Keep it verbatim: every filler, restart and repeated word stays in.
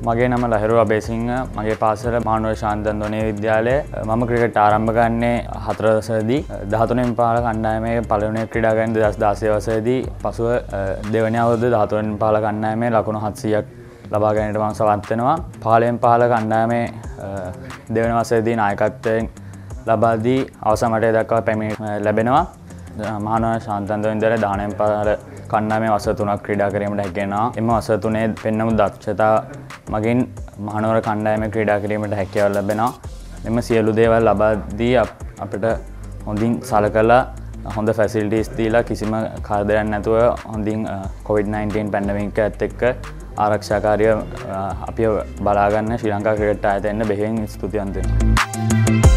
මගේ නම ලහිරු අබේසිංහ මගේ පාසල මානව ශාන්තන්දෝනේ විද්‍යාලය මම ක්‍රිකට් ආරම්භ ගන්නේ හතර වසරේදී දහතුනෙන් පහළ කණ්ඩායමේ පළවෙනි ක්‍රීඩා ගන්නේ දෙදහස් දාසය වසරේදී පසුව දෙවැනි අවුරුද්දේ දහතුනෙන් පහළ කණ්ඩායමේ ලකුණු හත්සියයක් ලබා ගැනීමට මම සමත් වෙනවා පහළවෙනි පහළ කණ්ඩායමේ දෙවැනි වසරේදී නායකත්වයෙන් ලබා දී අවසන් වටේ දක්වා පැමිණ ලැබෙනවා මානව ශාන්තන්දෝනේ ඉඳලා දහනවෙනි පහළ කණ්ඩායමේ වසර තුනක් ක්‍රීඩා කිරීමට හැකි වෙනවා. එම වසර තුනේ පෙන්වමු දක්ෂතා මගින් මහනුවර කණ්ඩායමේ ක්‍රීඩා කිරීමට හැකියාව ලැබෙනවා. එම සියලු දේවල් ලබා දී අපිට හොඳින් සලකලා හොඳ ෆැසිලිටිස් දීලා කිසිම කරදරයක් නැතුව හොඳින් කොවිඩ් නයින්ටීන් පැන්ඩමික් එකත් එක්ක ආරක්ෂාකාරිය අපිව බලා ගන්න ශ්‍රී ලංකා ක්‍රිකට් ආයතනයට බෙහෙවින් ස්තුතිවන්ත වෙනවා.